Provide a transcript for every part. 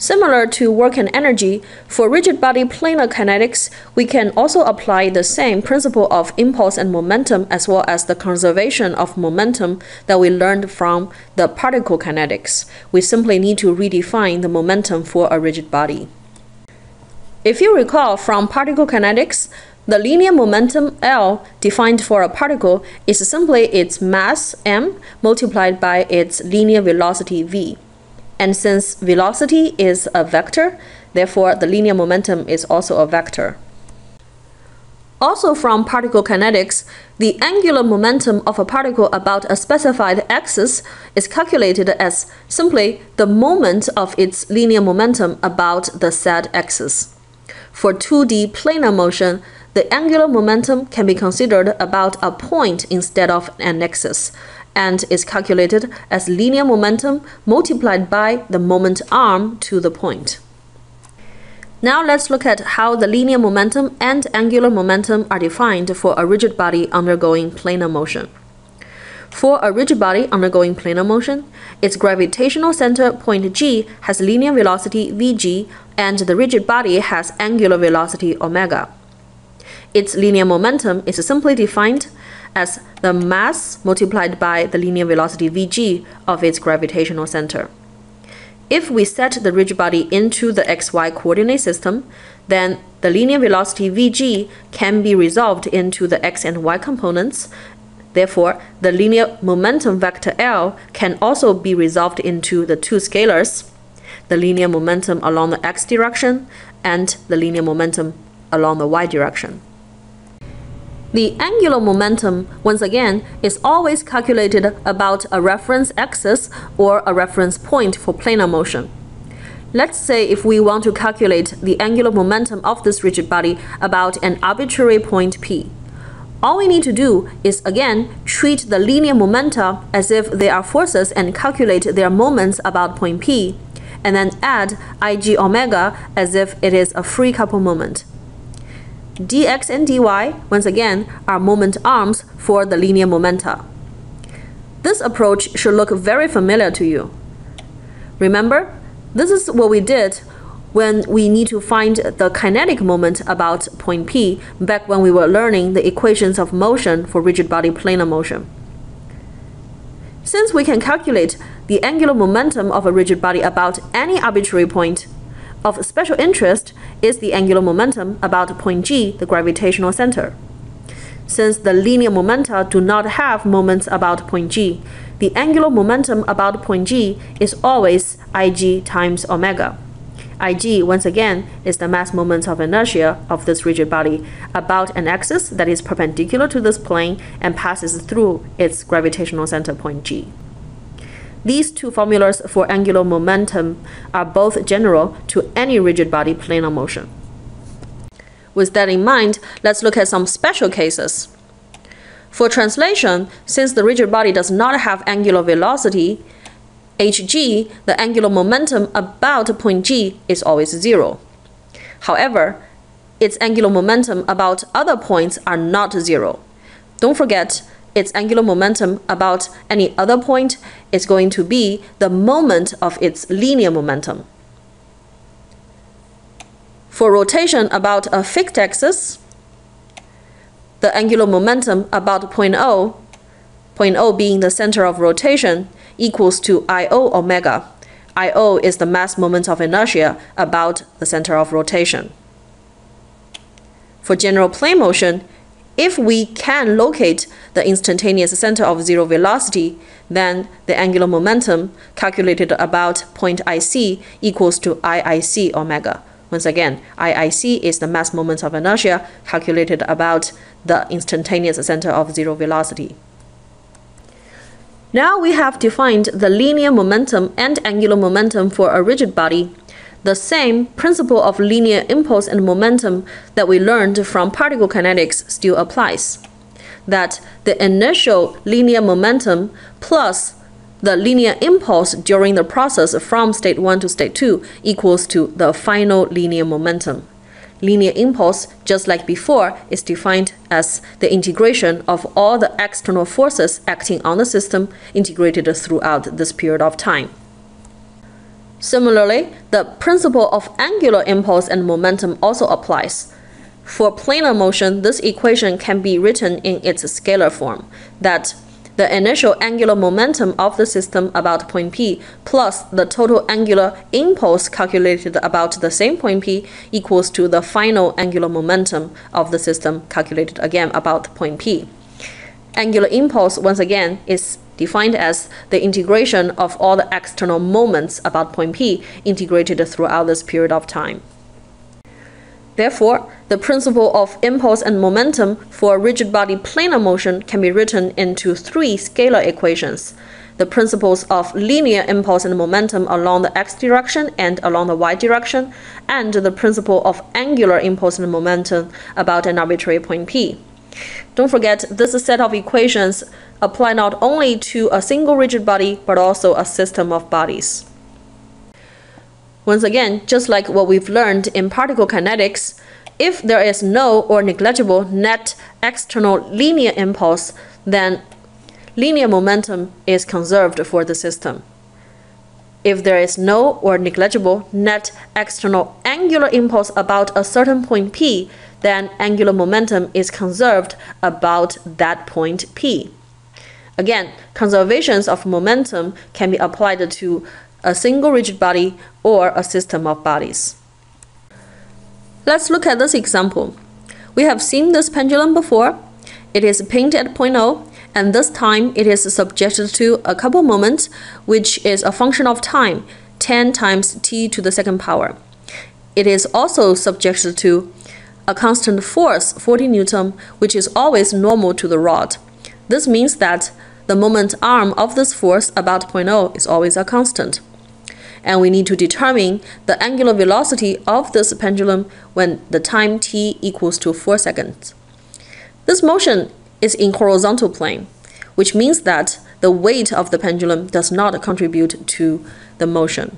Similar to work and energy, for rigid body planar kinetics, we can also apply the same principle of impulse and momentum as well as the conservation of momentum that we learned from the particle kinetics. We simply need to redefine the momentum for a rigid body. If you recall from particle kinetics, the linear momentum L defined for a particle is simply its mass m multiplied by its linear velocity v. And since velocity is a vector, therefore the linear momentum is also a vector. Also from particle kinetics, the angular momentum of a particle about a specified axis is calculated as simply the moment of its linear momentum about the said axis. For 2D planar motion, the angular momentum can be considered about a point instead of an axis, and is calculated as linear momentum multiplied by the moment arm to the point. Now let's look at how the linear momentum and angular momentum are defined for a rigid body undergoing planar motion. For a rigid body undergoing planar motion, its gravitational center point G has linear velocity vg, and the rigid body has angular velocity omega. Its linear momentum is simply defined as the mass multiplied by the linear velocity vg of its gravitational center. If we set the rigid body into the xy coordinate system, then the linear velocity vg can be resolved into the x and y components. Therefore, the linear momentum vector L can also be resolved into the two scalars, the linear momentum along the x direction and the linear momentum along the y direction. The angular momentum, once again, is always calculated about a reference axis or a reference point for planar motion. Let's say if we want to calculate the angular momentum of this rigid body about an arbitrary point P. All we need to do is, again, treat the linear momenta as if they are forces and calculate their moments about point P, and then add Ig omega as if it is a free couple moment. Dx and dy, once again, are moment arms for the linear momenta. This approach should look very familiar to you. Remember, this is what we did when we need to find the kinetic moment about point P back when we were learning the equations of motion for rigid body planar motion. Since we can calculate the angular momentum of a rigid body about any arbitrary point, of special interest is the angular momentum about point G, the gravitational center. Since the linear momenta do not have moments about point G, the angular momentum about point G is always Ig times omega. Ig, once again, is the mass moments of inertia of this rigid body about an axis that is perpendicular to this plane and passes through its gravitational center point G. These two formulas for angular momentum are both general to any rigid body planar motion. With that in mind, let's look at some special cases. For translation, since the rigid body does not have angular velocity, hg, the angular momentum about point G, is always 0. However, its angular momentum about other points are not 0. Don't forget, its angular momentum about any other point is going to be the moment of its linear momentum. For rotation about a fixed axis, the angular momentum about point O being the center of rotation, equals to I/O omega. I/O is the mass moment of inertia about the center of rotation. For general plane motion, if we can locate the instantaneous center of zero velocity, then the angular momentum calculated about point IC equals to IIC omega. Once again, IIC is the mass moment of inertia calculated about the instantaneous center of zero velocity. Now we have defined the linear momentum and angular momentum for a rigid body. The same principle of linear impulse and momentum that we learned from particle kinetics still applies. That the initial linear momentum plus the linear impulse during the process from state 1 to state 2 equals to the final linear momentum. Linear impulse, just like before, is defined as the integration of all the external forces acting on the system integrated throughout this period of time. Similarly, the principle of angular impulse and momentum also applies. For planar motion, this equation can be written in its scalar form, that the initial angular momentum of the system about point P plus the total angular impulse calculated about the same point P equals to the final angular momentum of the system calculated again about point P. Angular impulse, once again, is defined as the integration of all the external moments about point P integrated throughout this period of time. Therefore, the principle of impulse and momentum for rigid body planar motion can be written into three scalar equations: the principles of linear impulse and momentum along the x direction and along the y direction, and the principle of angular impulse and momentum about an arbitrary point P. Don't forget, this set of equations apply not only to a single rigid body, but also a system of bodies. Once again, just like what we've learned in particle kinetics, if there is no or negligible net external linear impulse, then linear momentum is conserved for the system. If there is no or negligible net external angular impulse about a certain point P, then angular momentum is conserved about that point P. Again, conservations of momentum can be applied to a single rigid body or a system of bodies. Let's look at this example. We have seen this pendulum before. It is pinned at point O, and this time it is subjected to a couple moments, which is a function of time, 10 times t to the second power. It is also subjected to a constant force, 40 Newton, which is always normal to the rod. This means that the moment arm of this force about point O is always a constant. And we need to determine the angular velocity of this pendulum when the time t equals to 4 seconds. This motion is in horizontal plane, which means that the weight of the pendulum does not contribute to the motion.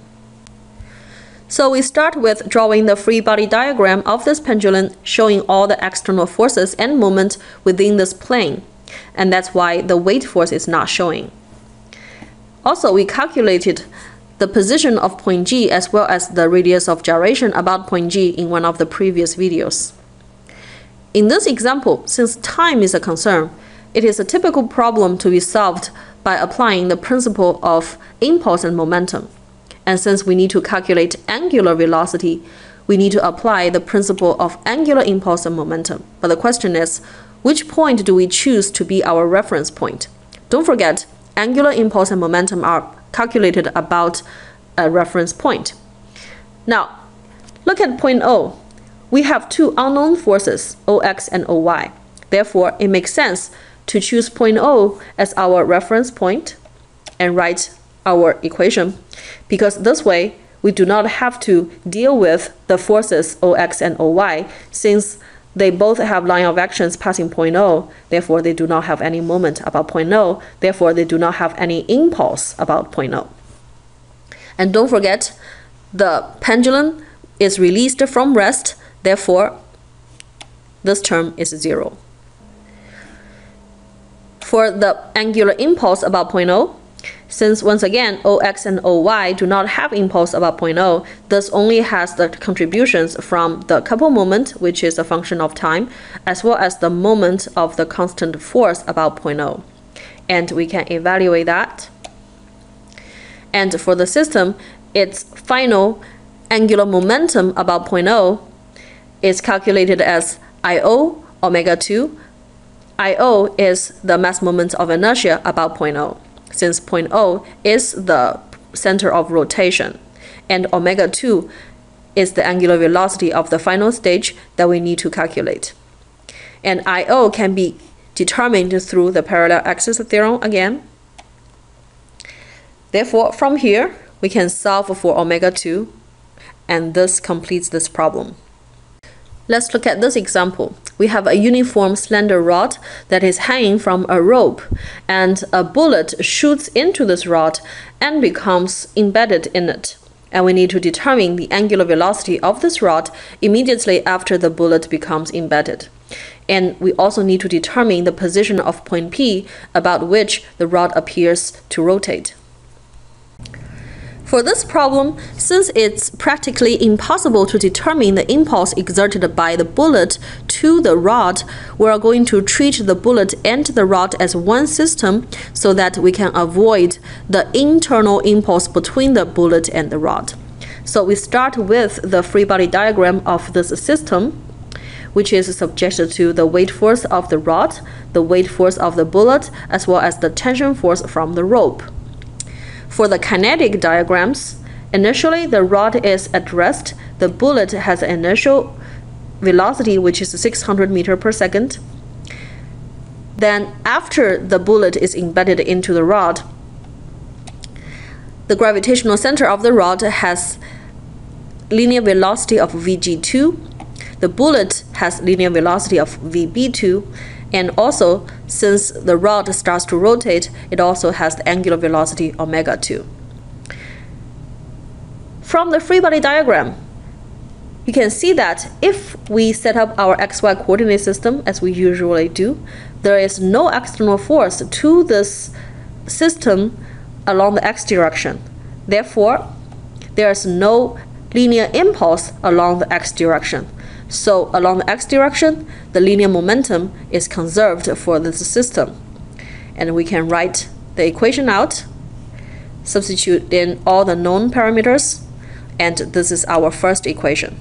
So we start with drawing the free body diagram of this pendulum, showing all the external forces and moment within this plane, and that's why the weight force is not showing. Also, we calculated the position of point G as well as the radius of gyration about point G in one of the previous videos. In this example, since time is a concern, it is a typical problem to be solved by applying the principle of impulse and momentum. And since we need to calculate angular velocity, we need to apply the principle of angular impulse and momentum. But the question is, which point do we choose to be our reference point? Don't forget, angular impulse and momentum are calculated about a reference point. Now, look at point O. We have two unknown forces, OX and OY. Therefore, it makes sense to choose point O as our reference point and write our equation, because this way we do not have to deal with the forces OX and OY, since they both have line of actions passing point O, therefore they do not have any moment about point O, therefore they do not have any impulse about point O. And don't forget, the pendulum is released from rest, therefore this term is 0. For the angular impulse about point O, since once again OX and OY do not have impulse about point O, this only has the contributions from the couple moment, which is a function of time, as well as the moment of the constant force about point O. And we can evaluate that. And for the system, its final angular momentum about point O is calculated as IO omega 2. IO is the mass moment of inertia about point O, since point O is the center of rotation, and omega 2 is the angular velocity of the final stage that we need to calculate. And IO can be determined through the parallel axis theorem again. Therefore, from here, we can solve for omega 2, and this completes this problem. Let's look at this example. We have a uniform slender rod that is hanging from a rope, and a bullet shoots into this rod and becomes embedded in it. And we need to determine the angular velocity of this rod immediately after the bullet becomes embedded. And we also need to determine the position of point P about which the rod appears to rotate. For this problem, since it's practically impossible to determine the impulse exerted by the bullet to the rod, we are going to treat the bullet and the rod as one system so that we can avoid the internal impulse between the bullet and the rod. So we start with the free body diagram of this system, which is subjected to the weight force of the rod, the weight force of the bullet, as well as the tension force from the rope. For the kinetic diagrams, initially the rod is at rest, the bullet has an initial velocity which is 600 meters per second. Then after the bullet is embedded into the rod, the gravitational center of the rod has linear velocity of Vg2, the bullet has linear velocity of Vb2, and also, since the rod starts to rotate, it also has the angular velocity omega 2. From the free body diagram, you can see that if we set up our xy coordinate system as we usually do, there is no external force to this system along the x direction. Therefore, there is no linear impulse along the x direction. So along the x direction, the linear momentum is conserved for this system. And we can write the equation out, substitute in all the known parameters, and this is our first equation.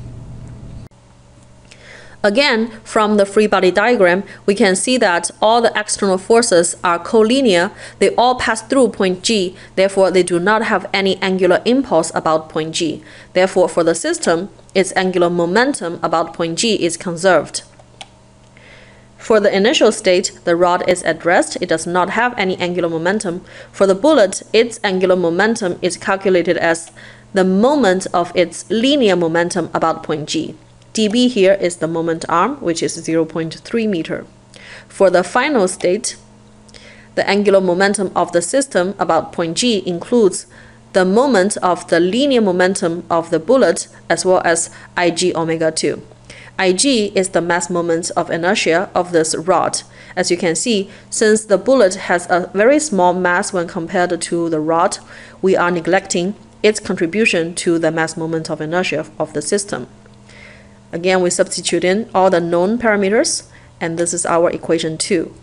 Again, from the free body diagram, we can see that all the external forces are collinear. They all pass through point G, therefore they do not have any angular impulse about point G. Therefore, for the system, its angular momentum about point G is conserved. For the initial state, the rod is at rest. It does not have any angular momentum. For the bullet, its angular momentum is calculated as the moment of its linear momentum about point G. dB here is the moment arm, which is 0.3 meter. For the final state, the angular momentum of the system about point G includes the moment of the linear momentum of the bullet as well as Ig omega 2. Ig is the mass moment of inertia of this rod. As you can see, since the bullet has a very small mass when compared to the rod, we are neglecting its contribution to the mass moment of inertia of the system. Again, we substitute in all the known parameters, and this is our equation 2.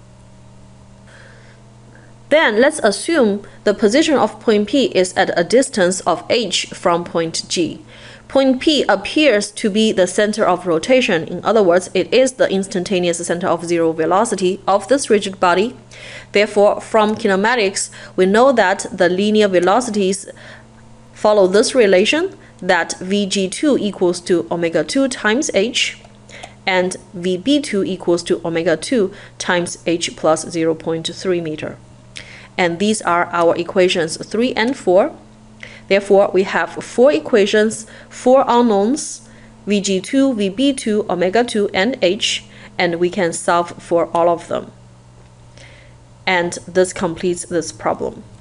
Then let's assume the position of point P is at a distance of h from point G. Point P appears to be the center of rotation. In other words, it is the instantaneous center of zero velocity of this rigid body. Therefore, from kinematics, we know that the linear velocities follow this relation, that Vg2 equals to omega 2 times h, and Vb2 equals to omega 2 times h plus 0.3 meter. And these are our equations 3 and 4. Therefore, we have 4 equations, 4 unknowns, Vg2, Vb2, omega 2, and h, and we can solve for all of them. And this completes this problem.